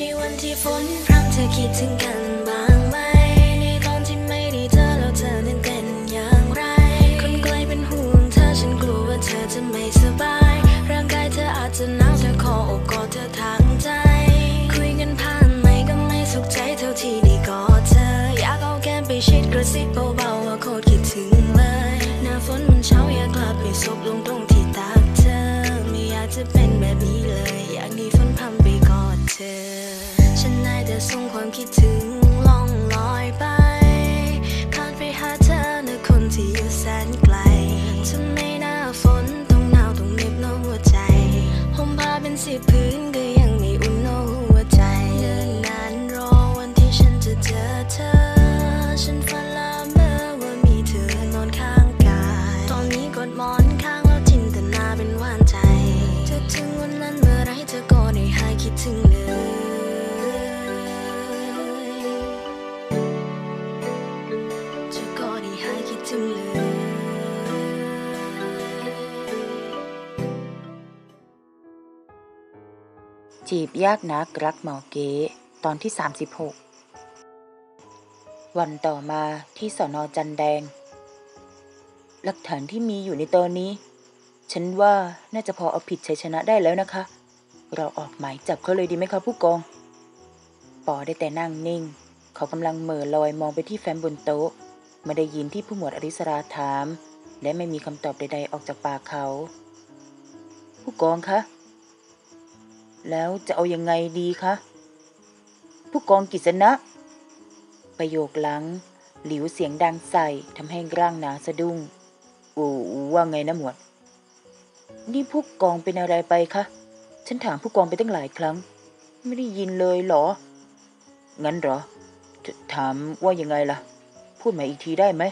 ในวันที่ฝนพรำเธอคิดถึงกันบ้างไหมในตอนที่ไม่ได้เจอแล้วเธอนั้นเป็นอย่างไรคนไกลเป็นห่วงเธอฉันกลัวว่าเธอจะไม่สบายร่างกายเธออาจจะหนาวเธอขออกกอดเธอทางใจคุยกันผ่านไม่ก็ไม่สุขใจเท่าที่ได้กอดเธออยากเอาแก้มไปชิดกระซิบเบาๆว่าโคตรคิดถึงเลยหน้าฝนมันเช้าอยากกลับไปซบลงตรงที่ตักเธอไม่อยากจะเป็นแบบนี้เลยอยากหนีฝนพรำไปกอดเธอฉันได้แต่ส่งความคิดถึงล่องลอยไปผ่านไปหาเธอนะคนที่อยู่แสนไกลทำไมหน้าฝนต้องหนาวต้องเหน็บหน้าหัวใจห่มผ้าเป็น10 พื้นก็ยังไม่อุ่นหน้าหัวใจเนิ่นนานรอวันที่ฉันจะเจอเธอฉันฝันละเมอว่ามีเธอนอนข้างกายตอนนี้กอดหมอนข้างแล้วจินตนาเป็นหวานใจจะถึงวันนั้นเมื่อไรเธอก็ได้หายคิดถึงเลยจีบยากนักรักหมอเก๋ตอนที่36วันต่อมาที่สน.จันแดงหลักฐานที่มีอยู่ในตอนนี้ฉันว่าน่าจะพอเอาผิดชัยชนะได้แล้วนะคะเราออกหมายจับเขาเลยดีไหมคะผู้กองปอได้แต่นั่งนิ่งเขากำลังเหม่อลอยมองไปที่แฟ้มบนโต๊ะไม่ได้ยินที่ผู้หมวดอริสราถามและไม่มีคำตอบใดๆออกจากปากเขาผู้กองคะแล้วจะเอายังไงดีคะผู้กองกฤษณะประโยคหลังหลิวเสียงดังใส่ทำให้ร่างหนาสะดุ้งว่าไงนะหมวดนี่ผู้กองเป็นอะไรไปคะฉันถามผู้กองไปตั้งหลายครั้งไม่ได้ยินเลยเหรองั้นเหรอถามว่ายังไงล่ะพูดใหม่อีกทีได้ไหม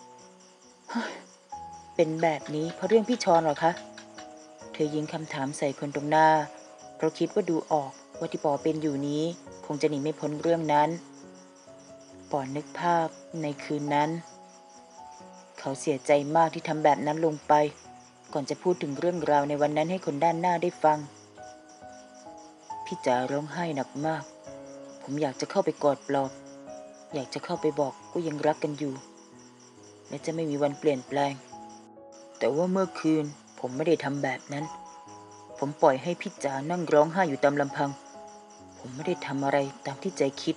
เป็นแบบนี้เพราะเรื่องพี่ชรเหรอคะเธอยิงคำถามใส่คนตรงหน้าเพราะคิดว่าดูออกว่าที่ปอเป็นอยู่นี้คงจะหนีไม่พ้นเรื่องนั้นปอนึกภาพในคืนนั้นเขาเสียใจมากที่ทำแบบนั้นลงไปก่อนจะพูดถึงเรื่องราวในวันนั้นให้คนด้านหน้าได้ฟังพี่จ๋าร้องไห้หนักมากผมอยากจะเข้าไปกอดปลอบอยากจะเข้าไปบอกว่ายังรักกันอยู่และจะไม่มีวันเปลี่ยนแปลงแต่ว่าเมื่อคืนผมไม่ได้ทำแบบนั้นผมปล่อยให้พี่จ๋านั่งร้องไห้อยู่ตามลำพังผมไม่ได้ทำอะไรตามที่ใจคิด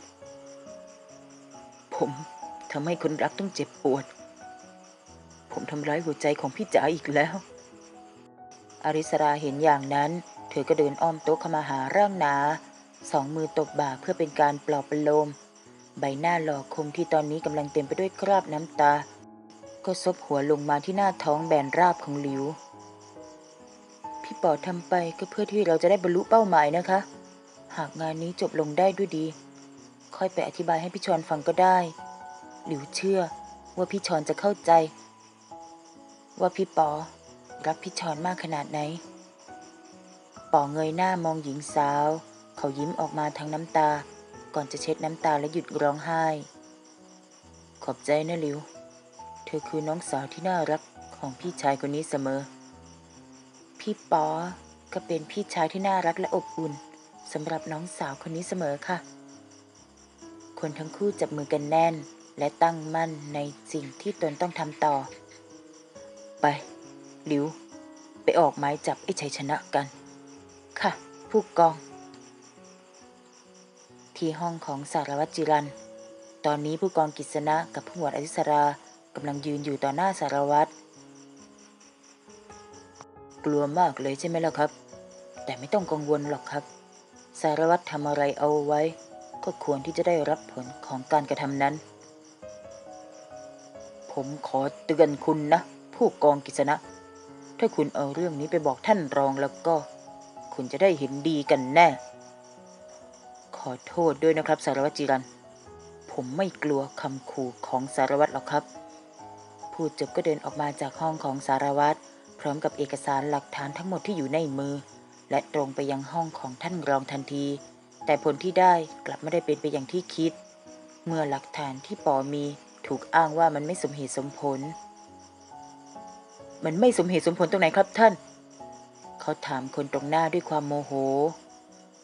ผมทำให้คนรักต้องเจ็บปวดผมทำร้ายหัวใจของพี่จ๋าอีกแล้วอริสราเห็นอย่างนั้นเธอก็เดินอ้อมโต๊ะเข้ามาหาร่างหนา2 มือตบบ่าเพื่อเป็นการปลอบประโลมใบหน้าหล่อคมที่ตอนนี้กำลังเต็มไปด้วยคราบน้ำตาก็ซบหัวลงมาที่หน้าท้องแบนราบของหลิวพี่ปอทำไปก็เพื่อที่เราจะได้บรรลุเป้าหมายนะคะหากงานนี้จบลงได้ด้วยดีค่อยไปอธิบายให้พี่ชรฟังก็ได้หลิวเชื่อว่าพี่ชรจะเข้าใจว่าพี่ปอรักพี่ชรมากขนาดไหนปอเงยหน้ามองหญิงสาวเขายิ้มออกมาทั้งน้ำตาก่อนจะเช็ดน้ำตาและหยุดร้องไห้ขอบใจนะหลิวเธอคือน้องสาวที่น่ารักของพี่ชายคนนี้เสมอพี่ปอก็เป็นพี่ชายที่น่ารักและอบอุ่นสำหรับน้องสาวคนนี้เสมอค่ะคนทั้งคู่จับมือกันแน่นและตั้งมั่นในสิ่งที่ตนต้องทำต่อไปหลิวไปออกหมายจับไอ้ชัยชนะกันค่ะผู้กองที่ห้องของสารวัตรจิรันตอนนี้ผู้กองกฤษณะกับผู้หมวดอริสรากำลังยืนอยู่ต่อหน้าสารวัตรกลัวมากเลยใช่ไหมล่ะครับแต่ไม่ต้องกังวลหรอกครับสารวัตรทำอะไรเอาไว้ก็ควรที่จะได้รับผลของการกระทำนั้นผมขอเตือนคุณนะผู้กองกฤษณะถ้าคุณเอาเรื่องนี้ไปบอกท่านรองแล้วก็คุณจะได้เห็นดีกันแน่ขอโทษด้วยนะครับสารวัตรจิรันผมไม่กลัวคำขู่ของสารวัตรหรอกครับพูดจบก็เดินออกมาจากห้องของสารวัตรพร้อมกับเอกสารหลักฐานทั้งหมดที่อยู่ในมือและตรงไปยังห้องของท่านรองทันทีแต่ผลที่ได้กลับไม่ได้เป็นไปอย่างที่คิดเมื่อหลักฐานที่ปอมีถูกอ้างว่ามันไม่สมเหตุสมผลมันไม่สมเหตุสมผลตรงไหนครับท่านเขาถามคนตรงหน้าด้วยความโมโห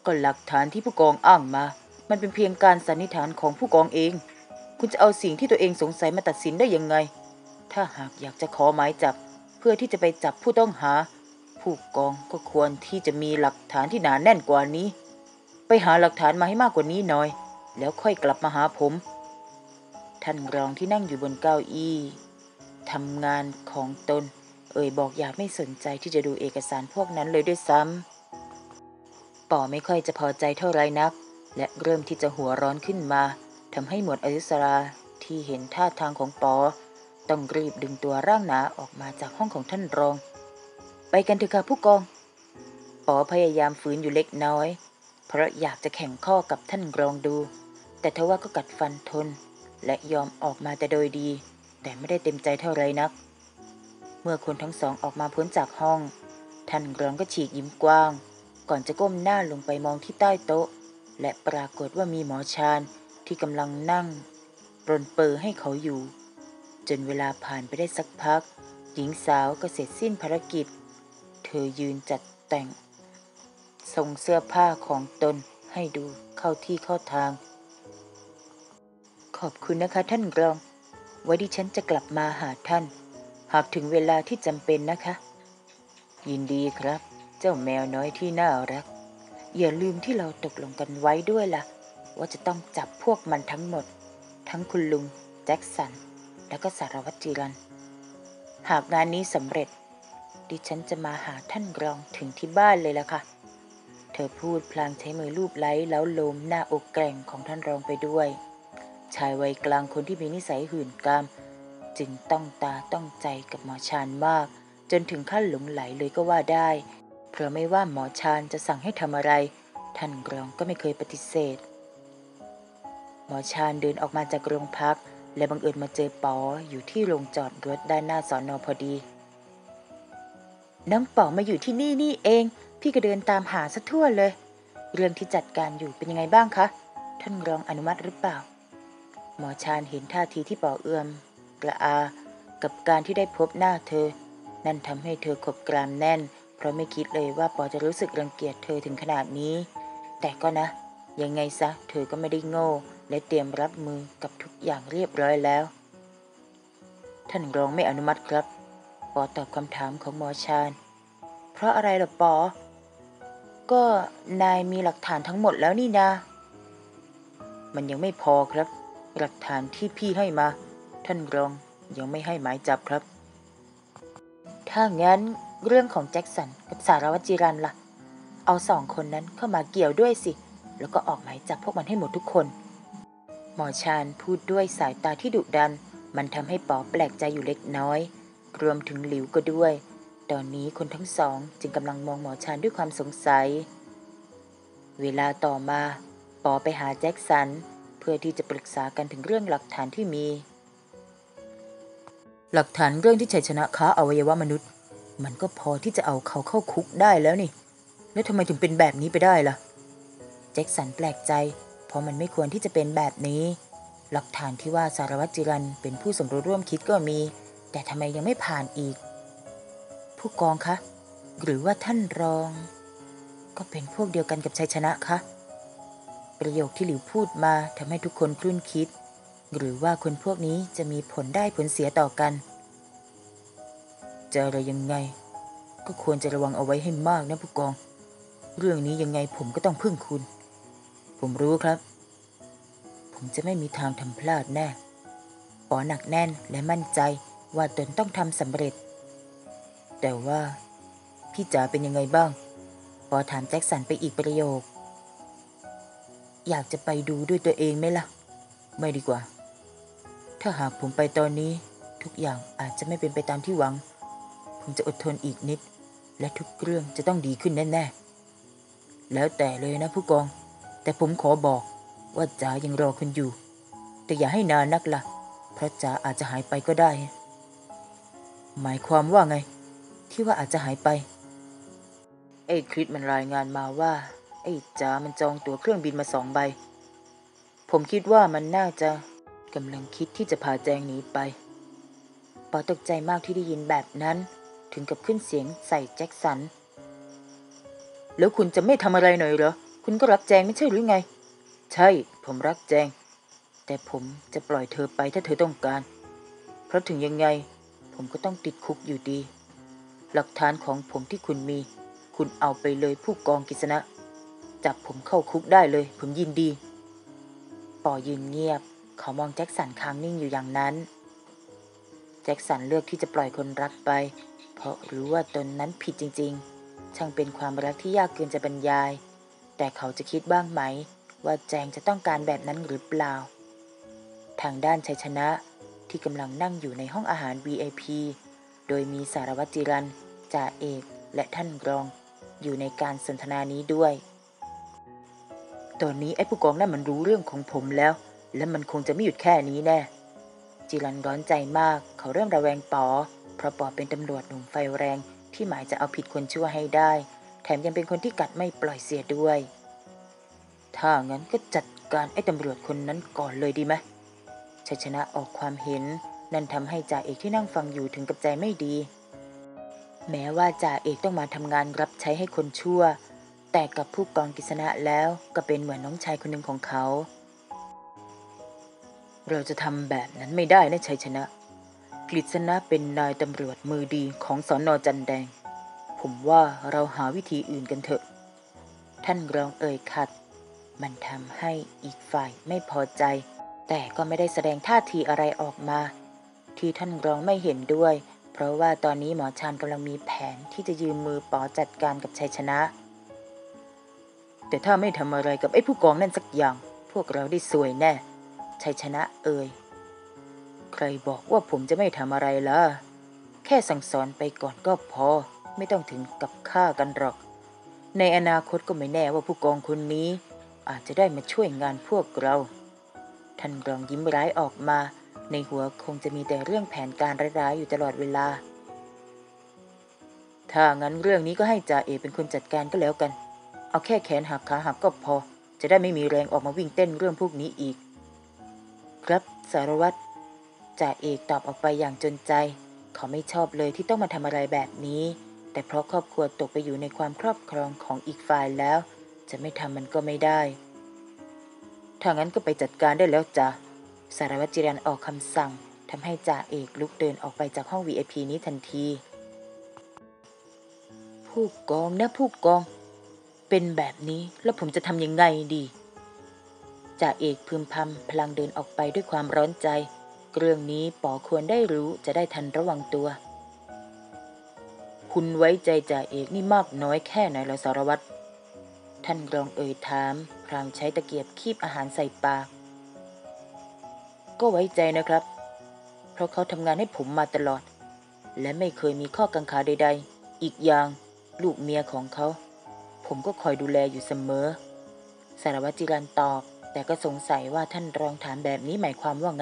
ก็หลักฐานที่ผู้กองอ้างมามันเป็นเพียงการสันนิษฐานของผู้กองเองคุณจะเอาสิ่งที่ตัวเองสงสัยมาตัดสินได้ยังไงถ้าหากอยากจะขอหมายจับเพื่อที่จะไปจับผู้ต้องหาผู้กองก็ควรที่จะมีหลักฐานที่หนาแน่นกว่านี้ไปหาหลักฐานมาให้มากกว่านี้หน่อยแล้วค่อยกลับมาหาผมท่านรองที่นั่งอยู่บนเก้าอี้ทำงานของตนบอกอย่างไม่สนใจที่จะดูเอกสารพวกนั้นเลยด้วยซ้ำป๋อไม่ค่อยจะพอใจเท่าไรนักและเริ่มที่จะหัวร้อนขึ้นมาทำให้หมวดอริสราที่เห็นท่าทางของป๋อต้องรีบดึงตัวร่างหนาออกมาจากห้องของท่านรองไปกันเถอะค่ะผู้กองป๋อพยายามฝืนอยู่เล็กน้อยเพราะอยากจะแข่งข้อกับท่านรองดูแต่ทว่าก็กัดฟันทนและยอมออกมาแต่โดยดีแต่ไม่ได้เต็มใจเท่าไรนักเมื่อคนทั้งสองออกมาพ้นจากห้องท่านรองก็ฉีกยิ้มกว้างก่อนจะก้มหน้าลงไปมองที่ใต้โต๊ะและปรากฏว่ามีหมอชาญที่กำลังนั่งปรนเปรอให้เขาอยู่จนเวลาผ่านไปได้สักพักหญิงสาวก็เสร็จสิ้นภารกิจเธอยืนจัดแต่งส่งเสื้อผ้าของตนให้ดูเข้าที่เข้าทางขอบคุณนะคะท่านรองไว้ดิฉันจะกลับมาหาท่านหากถึงเวลาที่จำเป็นนะคะยินดีครับเจ้าแมวน้อยที่น่ารักอย่าลืมที่เราตกลงกันไว้ด้วยล่ะว่าจะต้องจับพวกมันทั้งหมดทั้งคุณลุงแจ็คสันและก็สารวัตรจิรันหากงานนี้สำเร็จดิฉันจะมาหาท่านรองถึงที่บ้านเลยล่ะค่ะเธอพูดพลางใช้มือลูบไล้แล้วโลมหน้าอกแกร่งของท่านรองไปด้วยชายวัยกลางคนที่มีนิสัยหื่นกามจึงต้องตาต้องใจกับหมอชาญมากจนถึงขั้นหลงไหลเลยก็ว่าได้เพราะไม่ว่าหมอชาญจะสั่งให้ทำอะไรท่านรองก็ไม่เคยปฏิเสธหมอชาญเดินออกมาจากโรงพักและบังเอิญมาเจอป๋ออยู่ที่โรงจอดรถด้านหน้าสน.พอดีน้องป๋อมาอยู่ที่นี่นี่เองพี่ก็เดินตามหาซะทั่วเลยเรื่องที่จัดการอยู่เป็นยังไงบ้างคะท่านรองอนุมัติหรือเปล่าหมอชาญเห็นท่าทีที่ป๋อเอื้อมกระอากับการที่ได้พบหน้าเธอนั่นทำให้เธอขบกรามแน่นเพราะไม่คิดเลยว่าป๋อจะรู้สึกรังเกียจเธอถึงขนาดนี้แต่ก็นะยังไงซะเธอก็ไม่ได้โง่และเตรียมรับมือกับทุกอย่างเรียบร้อยแล้วท่านรองไม่อนุมัติครับป๋อตอบคำถามของหมอชาญเพราะอะไรล่ะป๋อก็นายมีหลักฐานทั้งหมดแล้วนี่นามันยังไม่พอครับหลักฐานที่พี่ให้มาท่านรองยังไม่ให้หมายจับครับถ้างั้นเรื่องของแจ็คสันกับสารวัตรจิรันล่ะเอา2 คนนั้นเข้ามาเกี่ยวด้วยสิแล้วก็ออกหมายจับพวกมันให้หมดทุกคนหมอชาญพูดด้วยสายตาที่ดุดันมันทำให้ป๋อแปลกใจอยู่เล็กน้อยรวมถึงหลิวก็ด้วยตอนนี้คนทั้งสองจึงกำลังมองหมอชาญด้วยความสงสัยเวลาต่อมาป๋อไปหาแจ็คสันเพื่อที่จะปรึกษากันถึงเรื่องหลักฐานที่มีหลักฐานเรื่องที่ชัยชนะค้าอวัยวะมนุษย์มันก็พอที่จะเอาเขาเข้าคุกได้แล้วนี่แล้วทำไมถึงเป็นแบบนี้ไปได้ล่ะแจ็คสันแปลกใจเพราะมันไม่ควรที่จะเป็นแบบนี้หลักฐานที่ว่าสารวัตรจิรันเป็นผู้สมรู้ร่วมคิดก็มีแต่ทำไมยังไม่ผ่านอีกผู้กองคะหรือว่าท่านรองก็เป็นพวกเดียวกันกับชัยชนะคะประโยคที่หลิวพูดมาทำให้ทุกคนครุ่นคิดหรือว่าคนพวกนี้จะมีผลได้ผลเสียต่อกันจะอะไรยังไงก็ควรจะระวังเอาไว้ให้มากนะผู้กองเรื่องนี้ยังไงผมก็ต้องพึ่งคุณผมรู้ครับผมจะไม่มีทางทำพลาดแน่ป๋อหนักแน่นและมั่นใจว่าตนต้องทำสำเร็จแต่ว่าพี่จ๋าเป็นยังไงบ้างป๋อถามแจ็คสันไปอีกประโยคอยากจะไปดูด้วยตัวเองไหมล่ะไม่ดีกว่าถ้าหากผมไปตอนนี้ทุกอย่างอาจจะไม่เป็นไปตามที่หวังผมจะอดทนอีกนิดและทุกเรื่องจะต้องดีขึ้นแน่ๆแล้วแต่เลยนะผู้กองแต่ผมขอบอกว่าจ๋ายังรอคุณอยู่แต่อย่าให้นานนักล่ะเพราะจ๋าอาจจะหายไปก็ได้หมายความว่าไงที่ว่าอาจจะหายไปไอ้คริสมันรายงานมาว่าไอ้จ๋ามันจองตั๋วเครื่องบินมา2 ใบผมคิดว่ามันน่าจะกำลังคิดที่จะพาแจงหนีไปป๋อตกใจมากที่ได้ยินแบบนั้นถึงกับขึ้นเสียงใส่แจ็คสันแล้วคุณจะไม่ทำอะไรหน่อยเหรอคุคุณก็รักแจงไม่ใช่หรือไงใช่ผมรักแจงแต่ผมจะปล่อยเธอไปถ้าเธอต้องการเพราะถึงยังไงผมก็ต้องติดคุกอยู่ดีหลักฐานของผมที่คุณมีคุณเอาไปเลยผู้กองกฤษณะจับผมเข้าคุกได้เลยผมยินดีปอยืนเงียบเขามองแจ็คสันค้างนิ่งอยู่อย่างนั้นแจ็คสันเลือกที่จะปล่อยคนรักไปเพราะรู้ว่าตนนั้นผิดจริงๆช่างเป็นความรักที่ยากเกินจะบรรยายแต่เขาจะคิดบ้างไหมว่าแจงจะต้องการแบบนั้นหรือเปล่าทางด้านชัยชนะที่กำลังนั่งอยู่ในห้องอาหาร VIP โดยมีสารวัตรจิรันจ่าเอกและท่านรองอยู่ในการสนทนานี้ด้วยตอนนี้ไอ้ผู้กองนั่นมันรู้เรื่องของผมแล้วและมันคงจะไม่หยุดแค่นี้แน่จิรันร้อนใจมากเขาเริ่มระแวงปอเพราะปอเป็นตำรวจหนุ่มไฟแรงที่หมายจะเอาผิดคนชั่วให้ได้แถมยังเป็นคนที่กัดไม่ปล่อยเสียด้วยถ้างั้นก็จัดการไอ้ตำรวจคนนั้นก่อนเลยดีไหมชัยชนะออกความเห็นนั่นทำให้จ่าเอกที่นั่งฟังอยู่ถึงกับใจไม่ดีแม้ว่าจ่าเอกต้องมาทำงานรับใช้ให้คนชั่วแต่กับผู้กองกฤษณะแล้วก็เป็นเหมือนน้องชายคนหนึ่งของเขาเราจะทำแบบนั้นไม่ได้นะชัยชนะกฤษณะเป็นนายตำรวจมือดีของสน.จันแดงผมว่าเราหาวิธีอื่นกันเถอะท่านรองเอ่ยขัดมันทำให้อีกฝ่ายไม่พอใจแต่ก็ไม่ได้แสดงท่าทีอะไรออกมาที่ท่านรองไม่เห็นด้วยเพราะว่าตอนนี้หมอชานกำลังมีแผนที่จะยืมมือปอจัดการกับชัยชนะแต่ถ้าไม่ทำอะไรกับไอ้ผู้กองนั่นสักอย่างพวกเราได้ซวยแน่ชัยชนะเอ่ยใครบอกว่าผมจะไม่ทำอะไรล่ะแค่สั่งสอนไปก่อนก็พอไม่ต้องถึงกับฆ่ากันหรอกในอนาคตก็ไม่แน่ว่าผู้กองคนนี้อาจจะได้มาช่วยงานพวกเราท่านรองยิ้มร้ายออกมาในหัวคงจะมีแต่เรื่องแผนการร้ายๆอยู่ตลอดเวลาถ้างั้นเรื่องนี้ก็ให้จ่าเอกเป็นคนจัดการก็แล้วกันเอาแค่แขนหักขาหักก็พอจะได้ไม่มีแรงออกมาวิ่งเต้นเรื่องพวกนี้อีกครับสารวัตรจ่าเอกตอบออกไปอย่างจนใจเขาไม่ชอบเลยที่ต้องมาทำอะไรแบบนี้แต่เพราะครอบครัวตกไปอยู่ในความครอบครองของอีกฝ่ายแล้วจะไม่ทำมันก็ไม่ได้ถ้างั้นก็ไปจัดการได้แล้วจ้ะสารวัตรจิรันออกคำสั่งทำให้จ่าเอกลุกเดินออกไปจากห้อง VIP นี้ทันทีผู้กองนะผู้กองเป็นแบบนี้แล้วผมจะทำยังไงดีจ่าเอกพึมพำพลางเดินออกไปด้วยความร้อนใจเรื่องนี้ปอควรได้รู้จะได้ทันระวังตัวคุณไว้ใจจ่าเอกนี่มากน้อยแค่ไหนล่ะสารวัตรท่านรองเอ่ยถามพลางใช้ตะเกียบคีบอาหารใส่ปากก็ไว้ใจนะครับเพราะเขาทำงานให้ผมมาตลอดและไม่เคยมีข้อกังขาใดๆอีกอย่างลูกเมียของเขาผมก็คอยดูแลอยู่เสมอสารวัตรจิรันตอบแต่ก็สงสัยว่าท่านรองถามแบบนี้หมายความว่าไง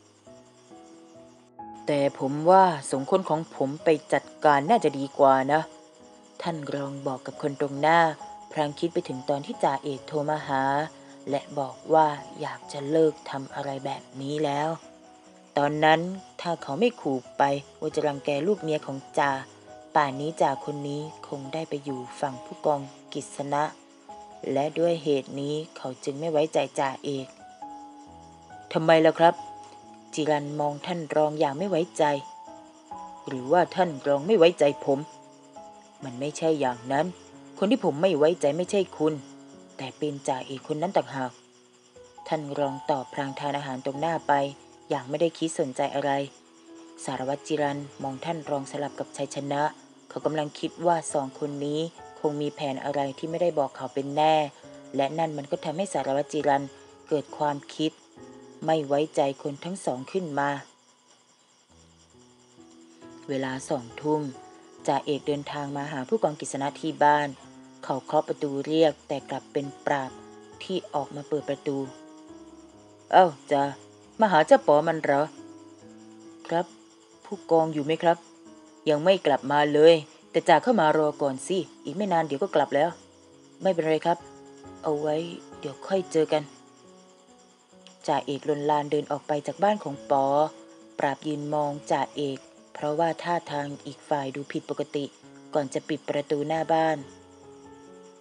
แต่ผมว่าส่งคนของผมไปจัดการน่าจะดีกว่านะท่านรองบอกกับคนตรงหน้าพลางคิดไปถึงตอนที่จ่าเอกโทรมาหาและบอกว่าอยากจะเลิกทำอะไรแบบนี้แล้วตอนนั้นถ้าเขาไม่ขู่ไปว่าจะรังแกลูกเมียของจ่าป่านนี้จ่าคนนี้คงได้ไปอยู่ฝั่งผู้กองกฤษณะและด้วยเหตุนี้เขาจึงไม่ไว้ใจจ่าเอกทำไมล่ะครับจิรันมองท่านรองอย่างไม่ไว้ใจหรือว่าท่านรองไม่ไว้ใจผมมันไม่ใช่อย่างนั้นคนที่ผมไม่ไว้ใจไม่ใช่คุณแต่เป็นจ่าเอกคนนั้นต่างหากท่านรองตอบพลางทานอาหารตรงหน้าไปอย่างไม่ได้คิดสนใจอะไรสารวัตรจิรันมองท่านรองสลับกับชัยชนะเขากำลังคิดว่าสองคนนี้คงมีแผนอะไรที่ไม่ได้บอกเขาเป็นแน่และนั่นมันก็ทำให้สารวัตรจิรันเกิดความคิดไม่ไว้ใจคนทั้งสองขึ้นมาเวลา2 ทุ่มจ่าเอกเดินทางมาหาผู้กองกฤษณะที่บ้านเขาเคาะประตูเรียกแต่กลับเป็นปราบที่ออกมาเปิดประตูเอ้าจ่ามาหาเจ้าป๋อมันเหรอครับผู้กองอยู่ไหมครับยังไม่กลับมาเลยแต่จ่าเข้ามารอก่อนสิอีกไม่นานเดี๋ยวก็กลับแล้วไม่เป็นไรครับเอาไว้เดี๋ยวค่อยเจอกันจ่าเอกลนลานเดินออกไปจากบ้านของปอปราบยืนมองจ่าเอกเพราะว่าท่าทางอีกฝ่ายดูผิดปกติก่อนจะปิดประตูหน้าบ้าน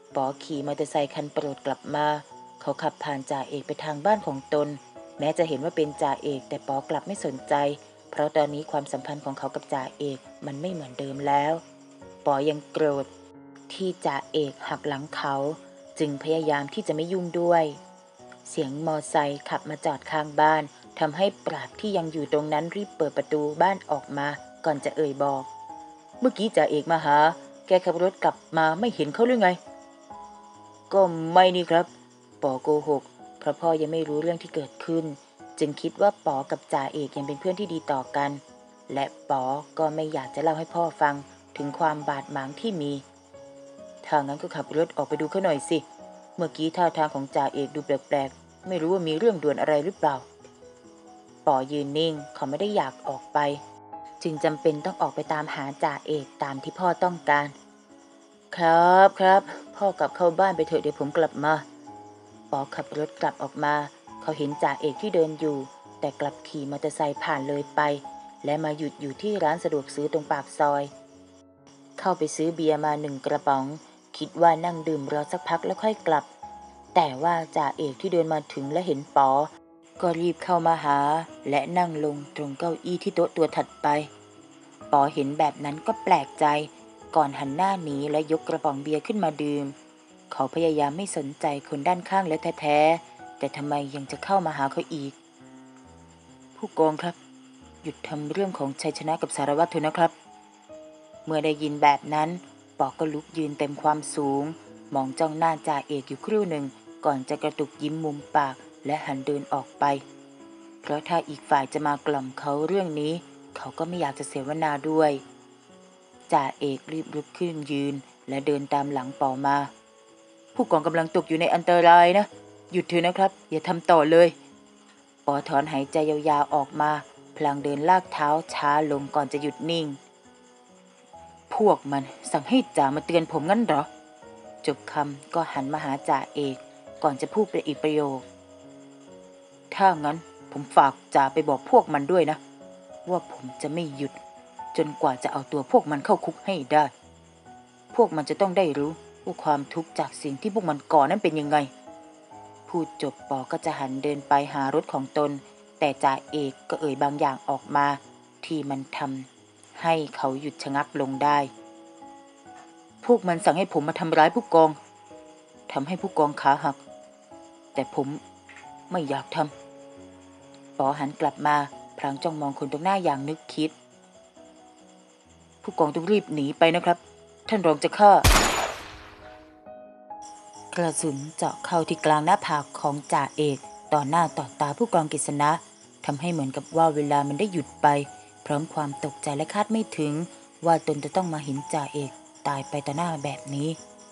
ปอขี่มอเตอร์ไซค์คันโปรดกลับมาเขาขับผ่านจ่าเอกไปทางบ้านของตนแม้จะเห็นว่าเป็นจ่าเอกแต่ปอกลับไม่สนใจเพราะตอนนี้ความสัมพันธ์ของเขากับจ่าเอกมันไม่เหมือนเดิมแล้วปอยังโกรธที่จ่าเอกหักหลังเขาจึงพยายามที่จะไม่ยุ่งด้วยเสียงมอไซค์ขับมาจอดข้างบ้านทำให้ปราบที่ยังอยู่ตรงนั้นรีบเปิดประตูบ้านออกมาก่อนจะเอ่ยบอกเมื่อกี้จ่าเอกมาหาแกขับรถกลับมาไม่เห็นเขาหรือไงก็ไม่นี่ครับปอโกหกเพราะพ่อยังไม่รู้เรื่องที่เกิดขึ้นจึงคิดว่าปอกับจ่าเอกยังเป็นเพื่อนที่ดีต่อกันและปอก็ไม่อยากจะเล่าให้พ่อฟังถึงความบาดหมางที่มีถ้างั้นก็ขับรถออกไปดูเขาหน่อยสิเมื่อกี้ท่าทางของจ่าเอกดูแปลกๆไม่รู้ว่ามีเรื่องด่วนอะไรหรือเปล่าปอยืนนิ่งเขาไม่ได้อยากออกไปจึงจำเป็นต้องออกไปตามหาจ่าเอกตามที่พ่อต้องการครับพ่อกลับเข้าบ้านไปเถอะเดี๋ยวผมกลับมาปอขับรถกลับออกมาเขาเห็นจ่าเอกที่เดินอยู่แต่กลับขี่มอเตอร์ไซค์ผ่านเลยไปและมาหยุดอยู่ที่ร้านสะดวกซื้อตรงปากซอยเข้าไปซื้อเบียร์มา1 กระป๋องคิดว่านั่งดื่มรอสักพักแล้วค่อยกลับแต่ว่าจ่าเอกที่เดินมาถึงและเห็นปอก็รีบเข้ามาหาและนั่งลงตรงเก้าอี้ที่โต๊ะตัวถัดไปปอเห็นแบบนั้นก็แปลกใจก่อนหันหน้าหนีและยกกระป๋องเบียร์ขึ้นมาดื่มเขาพยายามไม่สนใจคนด้านข้างแล้วแท้ๆแต่ทำไมยังจะเข้ามาหาเขาอีกผู้กองครับหยุดทำเรื่องของชัยชนะกับสารวัตรเถอะนะครับเมื่อได้ยินแบบนั้นปอก็ลุกยืนเต็มความสูงมองจ้องหน้าจ่าเอกอยู่ครู่หนึ่งก่อนจะกระตุกยิ้มมุมปากและหันเดินออกไปเพราะถ้าอีกฝ่ายจะมากล่อมเขาเรื่องนี้เขาก็ไม่อยากจะเสวนาด้วยจ่าเอกรีบลุกขึ้นยืนและเดินตามหลังปอมาผู้กองกำลังตกอยู่ในอันตรายนะหยุดเถอะนะครับอย่าทำต่อเลยปอถอนหายใจยาวๆออกมาพลางเดินลากเท้าช้าลงก่อนจะหยุดนิ่งพวกมันสั่งให้จ่ามาเตือนผมงั้นเหรอจบคำก็หันมาหาจ่าเอกก่อนจะพูดไปอีกประโยคถ้างั้นผมฝากจ่าไปบอกพวกมันด้วยนะว่าผมจะไม่หยุดจนกว่าจะเอาตัวพวกมันเข้าคุกให้ได้พวกมันจะต้องได้รู้ว่าความทุกข์จากสิ่งที่พวกมันก่อนั้นเป็นยังไงพูดจบปอก็จะหันเดินไปหารถของตนแต่จ่าเอกก็เอ่ยบางอย่างออกมาที่มันทำให้เขาหยุดชะงักลงได้พวกมันสั่งให้ผมมาทำร้ายผู้กองทำให้ผู้กองขาหักแต่ผมไม่อยากทำปอหันกลับมาพลางจ้องมองคนตรงหน้าอย่างนึกคิดผู้กองต้องรีบหนีไปนะครับท่านรองจะฆ่ากระสุนเจาะเข้าที่กลางหน้าผากของจ่าเอกต่อหน้าต่อตาผู้กองกฤษณะทำให้เหมือนกับว่าเวลามันได้หยุดไปพร้อมความตกใจและคาดไม่ถึงว่าตนจะต้องมาเห็นจ่าเอกตายไปต่อหน้าแบบนี้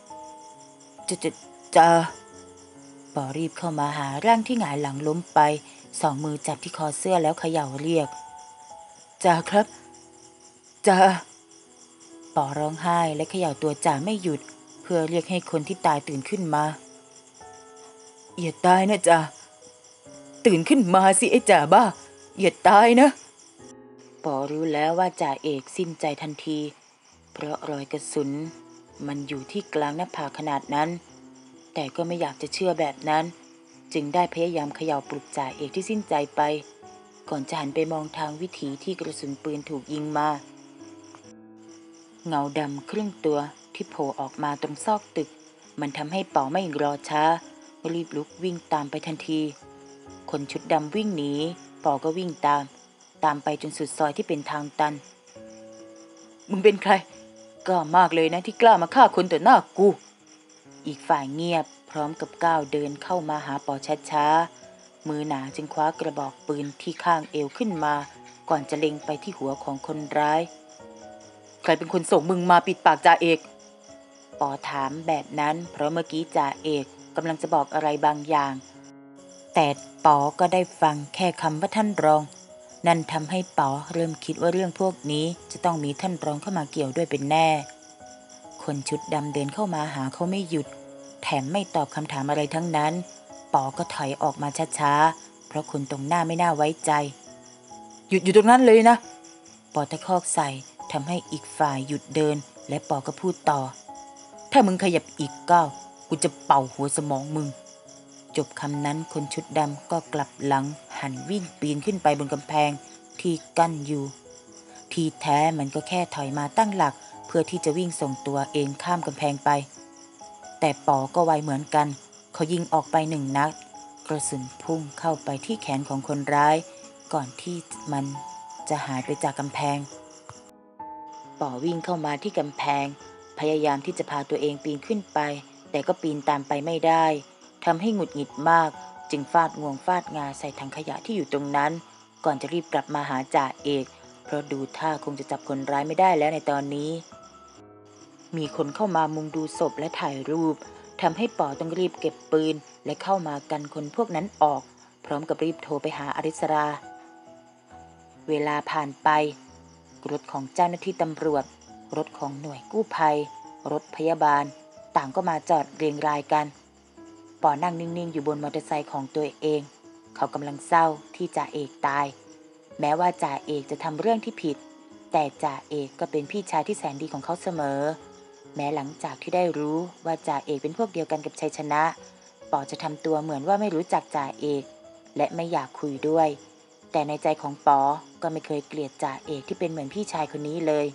จะปอรีบเข้ามาหาร่างที่หงายหลังล้มไป2 มือจับที่คอเสื้อแล้วเขย่าเรียกจ่าครับจ่าปอร้องไห้และเขย่าตัวจ่าไม่หยุดเพื่อเรียกให้คนที่ตายตื่นขึ้นมาอย่าตายนะจ่าตื่นขึ้นมาสิไอ้จ่าบ้าอย่าตายนะปอรู้แล้วว่าจ่าเอกสิ้นใจทันทีเพราะรอยกระสุนมันอยู่ที่กลางหน้าผากขนาดนั้นแต่ก็ไม่อยากจะเชื่อแบบนั้นจึงได้พยายามเขย่าปลุกจ่าเอกที่สิ้นใจไปก่อนจะหันไปมองทางวิถีที่กระสุนปืนถูกยิงมาเงาดำครึ่งตัวที่โผล่ออกมาตรงซอกตึกมันทำให้ปอไม่รอช้ารีบลุกวิ่งตามไปทันทีคนชุดดำวิ่งหนีปอก็วิ่งตามไปจนสุดซอยที่เป็นทางตันมึงเป็นใครกล้ามากเลยนะที่กล้ามาฆ่าคนต่อหน้ากูอีกฝ่ายเงียบพร้อมกับก้าวเดินเข้ามาหาปอช้าๆมือหนาจึงคว้ากระบอกปืนที่ข้างเอวขึ้นมาก่อนจะเล็งไปที่หัวของคนร้ายใครเป็นคนส่งมึงมาปิดปากจ่าเอกปอถามแบบนั้นเพราะเมื่อกี้จ่าเอกกำลังจะบอกอะไรบางอย่างแต่ปอก็ได้ฟังแค่คำว่าท่านรองนั่นทำให้ปอเริ่มคิดว่าเรื่องพวกนี้จะต้องมีท่านรองเข้ามาเกี่ยวด้วยเป็นแน่คนชุดดำเดินเข้ามาหาเขาไม่หยุดแถมไม่ตอบคำถามอะไรทั้งนั้นปอก็ถอยออกมาช้าๆเพราะคนตรงหน้าไม่น่าไว้ใจหยุดอยู่ตรงนั้นเลยนะปอตะคอกใส่ทำให้อีกฝ่ายหยุดเดินและปอก็พูดต่อถ้ามึงขยับอีกก้าวกูจะเป่าหัวสมองมึงจบคำนั้นคนชุดดำก็กลับหลังหันวิ่งปีนขึ้นไปบนกำแพงที่กั้นอยู่ที่แท้มันก็แค่ถอยมาตั้งหลักเพื่อที่จะวิ่งส่งตัวเองข้ามกำแพงไปแต่ปอก็ไวเหมือนกันเขายิงออกไป1 นัดกระสุนพุ่งเข้าไปที่แขนของคนร้ายก่อนที่มันจะหายไปจากกำแพงปอวิ่งเข้ามาที่กำแพงพยายามที่จะพาตัวเองปีนขึ้นไปแต่ก็ปีนตามไปไม่ได้ทำให้หงุดหงิดมากจึงฟาดงวงฟาดงาใส่ถังขยะที่อยู่ตรงนั้นก่อนจะรีบกลับมาหาจ่าเอกเพราะดูท่าคงจะจับคนร้ายไม่ได้แล้วในตอนนี้มีคนเข้ามามุงดูศพและถ่ายรูปทำให้ปอต้องรีบเก็บปืนและเข้ามากันคนพวกนั้นออกพร้อมกับรีบโทรไปหาอริสราเวลาผ่านไปรถของเจ้าหน้าที่ตำรวจรถของหน่วยกู้ภัยรถพยาบาลต่างก็มาจอดเรียงรายกันปอนั่งนิ่งๆอยู่บนมอเตอร์ไซค์ของตัวเองเขากำลังเศร้าที่จ่าเอกตายแม้ว่าจ่าเอกจะทำเรื่องที่ผิดแต่จ่าเอกก็เป็นพี่ชายที่แสนดีของเขาเสมอแม้หลังจากที่ได้รู้ว่าจ่าเอกเป็นพวกเดียวกันกับชัยชนะปอจะทำตัวเหมือนว่าไม่รู้จักจ่าเอกและไม่อยากคุยด้วยแต่ในใจของปอก็ไม่เคยเกลียดจ่าเอกที่เป็นเหมือนพี่ชายคนนี้เลย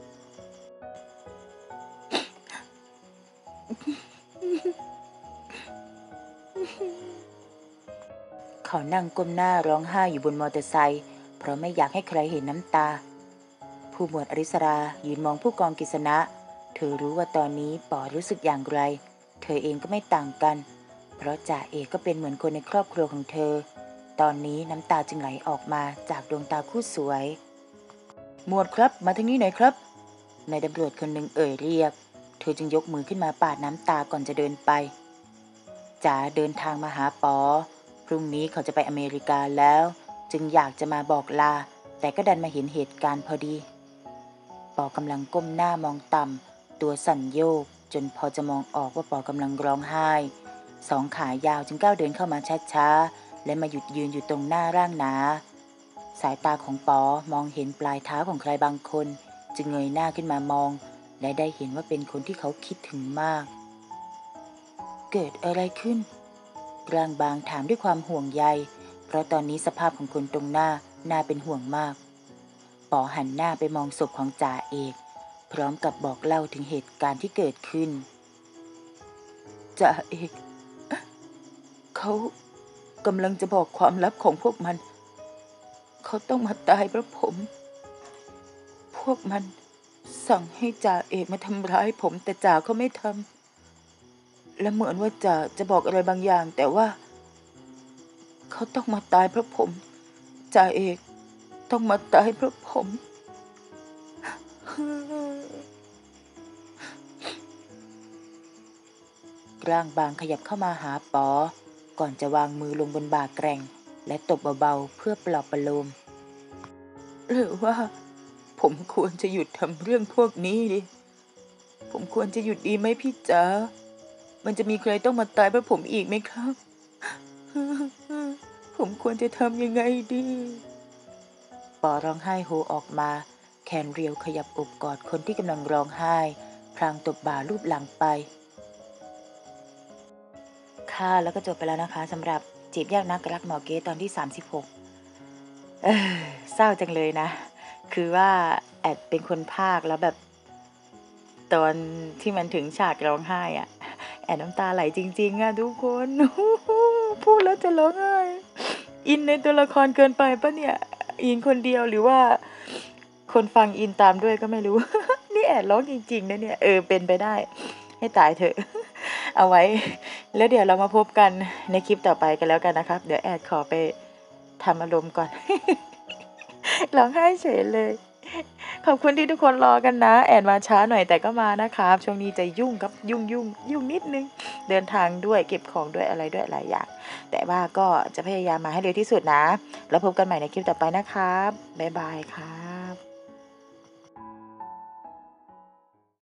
เขานั่งก้มหน้าร้องไห้อยู่บนมอเตอร์ไซค์เพราะไม่อยากให้ใครเห็นน้ำตาผู้หมวดอริสรายืนมองผู้กองกฤษณะเธอรู้ว่าตอนนี้ปอรู้สึกอย่างไรเธอเองก็ไม่ต่างกันเพราะจ่าเอกก็เป็นเหมือนคนในครอบครัวของเธอตอนนี้น้ำตาจึงไหลออกมาจากดวงตาคู่สวยหมวดครับมาทางนี้หน่อยครับนายตำรวจคนหนึ่งเอ่ยเรียกเธอจึงยกมือขึ้นมาปาดน้ำตาก่อนจะเดินไปจ๋าเดินทางมาหาปอพรุ่งนี้เขาจะไปอเมริกาแล้วจึงอยากจะมาบอกลาแต่ก็ดันมาเห็นเหตุการณ์พอดีปอกำลังก้มหน้ามองต่ำตัวสั่นโยกจนพอจะมองออกว่าปอกำลังร้องไห้สองขายาวจึงก้าวเดินเข้ามาช้าๆและมาหยุดยืนอยู่ตรงหน้าร่างหนาสายตาของปอมองเห็นปลายเท้าของใครบางคนจึงเงยหน้าขึ้นมามองและได้เห็นว่าเป็นคนที่เขาคิดถึงมากเกิดอะไรขึ้นร่างบางถามด้วยความห่วงใยเพราะตอนนี้สภาพของคนตรงหน้าน่าเป็นห่วงมากปอหันหน้าไปมองศพของจ่าเอกพร้อมกับบอกเล่าถึงเหตุการณ์ที่เกิดขึ้นจ่าเอกเขากำลังจะบอกความลับของพวกมันเขาต้องมาตายเพราะผมพวกมันสั่งให้จ่าเอกมาทำร้ายผมแต่จ่าเขาไม่ทำและเหมือนว่าจ่าจะบอกอะไรบางอย่างแต่ว่าเขาต้องมาตายเพราะผมจ่าเอกต้องมาตายเพราะผมร่างบางขยับเข้ามาหาปอก่อนจะวางมือลงบนบ่าแกร่งและตบเบาๆเพื่อปลอบประโลมหรือว่าผมควรจะหยุดทำเรื่องพวกนี้ดิผมควรจะหยุดดีไหมพี่จ๋ามันจะมีใครต้องมาตายเพราะผมอีกไหมครับผมควรจะทำยังไงดีปอร้องไห้โฮออกมาแขนเรียวขยับอกกอดคนที่กำลังร้องไห้พลางตบบ่าลูบหลังไปค่ะแล้วก็จบไปแล้วนะคะสำหรับจีบยากนักรักหมอเก๊ตอนที่36เศร้าจังเลยนะคือว่าแอดเป็นคนพากย์แล้วแบบตอนที่มันถึงฉากร้องไห้อ่ะแอดน้ำตาไหลจริงๆอ่ะทุกคนพูดแล้วจะร้องไห้อินในตัวละครเกินไปปะเนี่ยอินคนเดียวหรือว่าคนฟังอินตามด้วยก็ไม่รู้ นี่แอดร้องจริงๆนะเนี่ยเป็นไปได้ให้ตายเถอะ เอาไว้แล้วเดี๋ยวเรามาพบกันในคลิปต่อไปกันแล้วกันนะครับเดี๋ยวแอดขอไปทำอารมณ์ก่อน ร้องไห้เฉยเลยขอบคุณที่ทุกคนรอกันนะแอดมาช้าหน่อยแต่ก็มานะครับช่วงนี้จะยุ่งครับยุ่งนิดนึงเดินทางด้วยเก็บของด้วยอะไรด้วยหลายอย่างแต่ว่าก็จะพยายามมาให้เร็วที่สุดนะแล้วพบกันใหม่ในคลิปต่อไปนะครับบ๊ายบายค่ะ